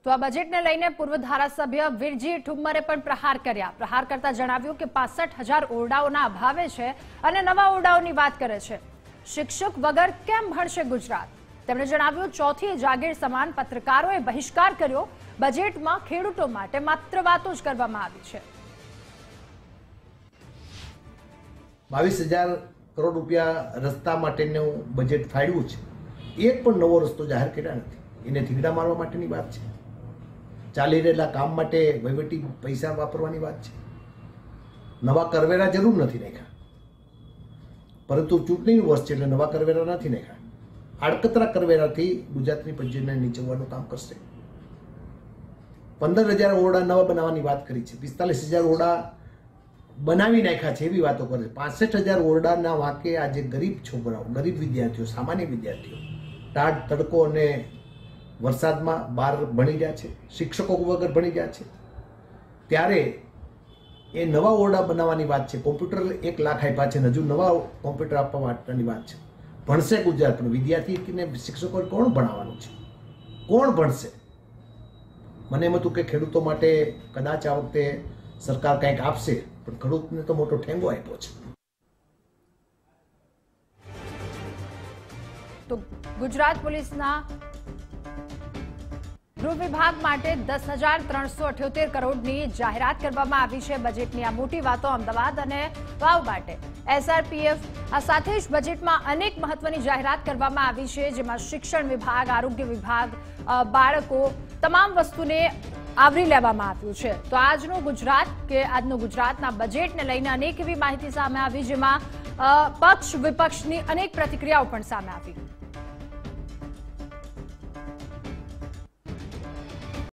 તો આ બજેટને લઈને પૂર્વ ધારાસભ્ય વીરજી ઠુમ્મરે પણ પ્રહાર કર્યા. પ્રહાર કરતા જણાવ્યું કે 65,000 ઓરડાઓના અભાવે છે અને નવા ઓરડાઓની વાત કરે છે. શિક્ષક વગર કેમ ભણશે ગુજરાત? તેમણે જણાવ્યું ચોથી જાગીર સમાન પત્રકારોએ બહિષ્કાર કર્યો. બજેટમાં ખેડૂતો માટે માત્ર વાતો જ કરવામાં આવી છે. 22,000 કરોડ રૂપિયા રસ્તા માટેનું બજેટ ફાળવ્યું છે. એક પણ નવો રસ્તો જાહેર કર્યા નથી. એને થીગડા મારવા માટેની વાત છે. ચાલી રહેલા કામ માટે વહીવટી પૈસા વાપરવાની વાત છે. નવા કરવેરા જરૂર નથી નાખ્યા, પરંતુ ચૂંટણીનું વર્ષ છે એટલે નવા કરવેરા નથી નાખ્યા. આડકતરા કરવેરાથી ગુજરાતની પંજીને નીચવવાનું કામ કરશે. 15,000 ઓરડા નવા બનાવવાની વાત કરી છે. 45,000 ઓરડા બનાવી નાખ્યા છે એવી વાતો કરે છે. 65,000 ઓરડાના વાંકે આજે ગરીબ છોકરાઓ, ગરીબ વિદ્યાર્થીઓ, સામાન્ય વિદ્યાર્થીઓ ટાઢ તડકો અને વરસાદમાં બહાર ભણી ગયા છે, શિક્ષકો વગર ભણી ગયા છે. ત્યારે એ નવા ઓરડા બનાવવાની વાત છે. કોમ્પ્યુટર 1 લાખ આપ્યા છે, હજુ નવા કોમ્પ્યુટર આપવા માટેની વાત છે. ભણશે ગુજરાત, પણ વિદ્યાર્થીને શિક્ષકો કોણ ભણાવવાનું છે? કોણ ભણશે? મને એમ હતું કે ખેડૂતો માટે કદાચ આ વખતે સરકાર કંઈક આપશે, પણ ખેડૂતને તો મોટો ઠેંગો આપ્યો છે. તો ગુજરાત પોલીસના ગૃહ વિભાગ માટે 10,378 કરોડની જાહેરાત કરવામાં આવી છે. બજેટની આ મોટી વાતો અમદાવાદ અને વાવ માટે SRPF આ સાથે જ બજેટમાં અનેક મહત્વની જાહેરાત કરવામાં આવી છે, જેમાં શિક્ષણ વિભાગ, આરોગ્ય વિભાગ, બાળકો, તમામ વસ્તુને આવરી લેવામાં આવ્યું છે. તો આજનું ગુજરાતના બજેટને લઈને અનેક એવી માહિતી સામે આવી, જેમાં પક્ષ વિપક્ષની અનેક પ્રતિક્રિયાઓ પણ સામે આવી.